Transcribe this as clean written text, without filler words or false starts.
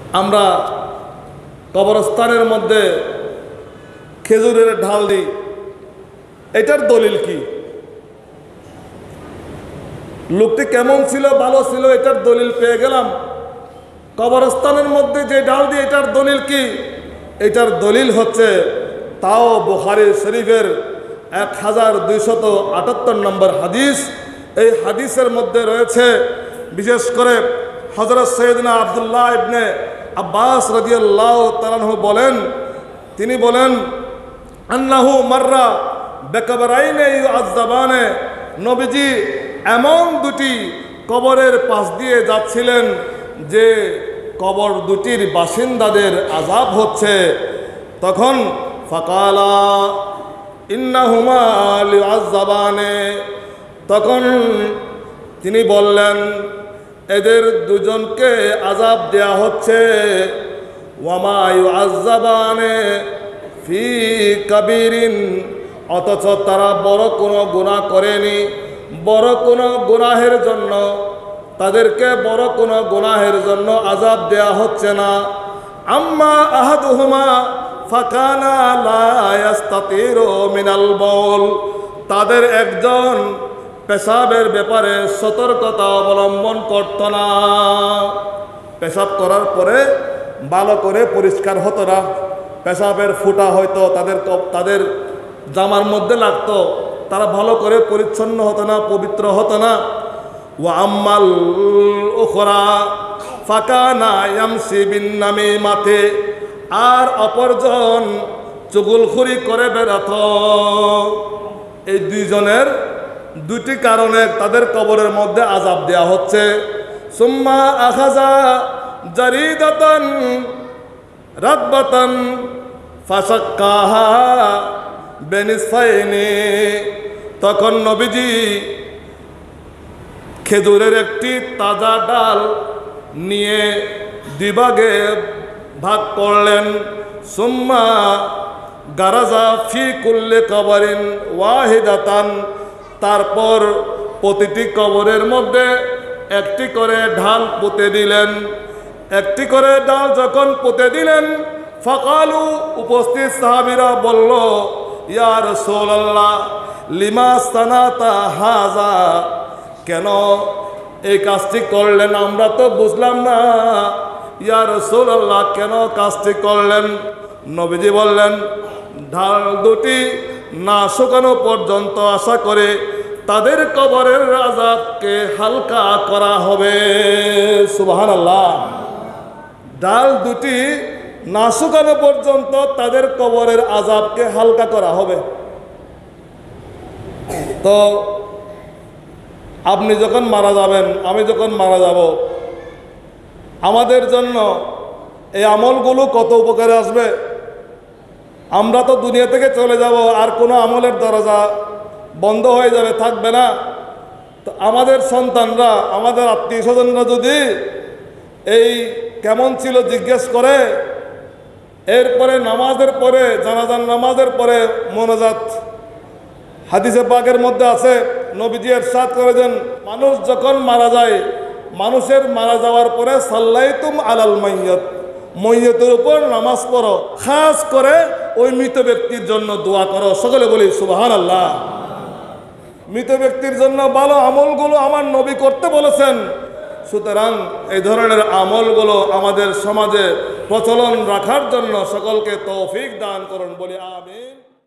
আমরা কবরস্থানের মধ্যে খেজুরের ঢাল দিই, এটার দলিল কি? লোকটি কেমন ছিল, ভালো ছিল, এটার দলিল পেয়ে গেলাম। কবরস্থানের মধ্যে যে ঢাল দিই, এটার দলিল কি? এটার দলিল হচ্ছে তাও বুখারী শরীফের 1278 নম্বর হাদিস। এই হাদিসের মধ্যে রয়েছে, বিশেষ করে হযরত সৈয়দনা আব্দুল্লাহ ইবনে আব্বাস রাদিয়াল্লাহু তাআলা আনহু বলেন, তিনি বলেন আন্নাহু মাররা বিকবরাইনে ইউআযাবানে, নবীজি এমন দুটি কবরের পাশ দিয়ে যাচ্ছিলেন যে কবর দুটির বাসিন্দাদের আযাব হচ্ছে। তখন ফাকালা ইন্নাহুমা লিউআযাবানে, তখন তিনি বললেন এদের দুজনকে আযাব দেয়া হচ্ছে। ওয়ামা ইউআযাবানে ফি কাবীরিন, অথচ তারা বড় কোনো গুনাহ করেনি, বড় কোনো গুনাহের জন্য তাদেরকে বড় কোনো গুনাহের জন্য আযাব দেয়া হচ্ছে না। আম্মা আহাদুহুমা ফাকানা লা ইয়াস্তাতিরু মিনাল বাউল, তাদের একজন পেশাবের ব্যাপারে সতর্কতা অবলম্বন করত না। পেশাব করার পরে ভালো করে পরিষ্কার হতো না, পেশাবের ফুটা হয়তো তাদের জামার মধ্যে লাগতো, তারা ভালো করে পরিচ্ছন্ন হতো না, পবিত্র হতো না। ওয়া আম্মাল উখরা ফাকানা ইয়ামশি বিন নামিমাতে, আর অপরজন চুগলখুরি করে বেড়াত। এই দুইজনের দুটি কারণে তাদের কবরের মধ্যে আযাব দেয়া হচ্ছে। সুম্মা আখাযা জারিদাতান রাতবাতান ফাসাক্কাহা বেনিসফাইনি, তখন নবীজি খেজুরের একটি তাজা ডাল নিয়ে দুভাগে ভাগ করলেন। সুম্মা গারাজা ফি কুল্লি কবরিন ওয়াহিদাতান, তারপর প্রতিটি কবরের মধ্যে একটি করে ঢাল পুঁতে দিলেন। একটি করে ডাল যখন পুঁতে দিলেন, ফাকালু, উপস্থিত সাহাবীরা বলল, ইয়া রাসূলুল্লাহ লিমা সানাতা হাযা, কেন এই কাজটি করলেন? আমরা তো বুঝলাম না। ইয়া রাসূলুল্লাহ, কেন কাজটি করলেন? নবীজি বললেন, ঢাল দুটি না শুকানো পর্যন্ত আশা করে তাদের কবরের আযাবকে হালকা করা হবে। সুবহানাল্লাহ। ডাল দুটি না শুকানো পর্যন্ত তাদের কবরের আযাবকে হালকা করা হবে। তো আপনি যখন মারা যাবেন, আমি যখন মারা যাব, আমাদের জন্য এই আমলগুলো কত উপকারে আসবে। আমরা তো দুনিয়া থেকে চলে যাব, আর কোনো আমলের দরজা বন্ধ হয়ে যাবে, থাকবে না। তো আমাদের সন্তানরা, আমাদের আত্মীয় স্বজনরা যদি এই কেমন ছিল জিজ্ঞেস করে, এরপরে নামাজের পরে, জানাজার নামাজের পরে মোনাজাত, হাদিসে পাকের মধ্যে আছে, নবীজি ইরশাদ করেছেন, মানুষ যখন মারা যায়, মানুষের মারা যাওয়ার পরে সাল্লাইতুম আলাল মাইয়াত, মইয়তের উপর নামাজ পড়ো, খাস করে ওই মৃত ব্যক্তির জন্য দোয়া করো। সকলে বলি সুবহানাল্লাহ। মৃত ব্যক্তির জন্য ভালো আমলগুলো আমার নবী করতে বলেছেন। সুতরাং এই ধরনের আমলগুলো আমাদের সমাজে প্রচলন রাখার জন্য সকলকে তৌফিক দান করুন, বলি আমিন।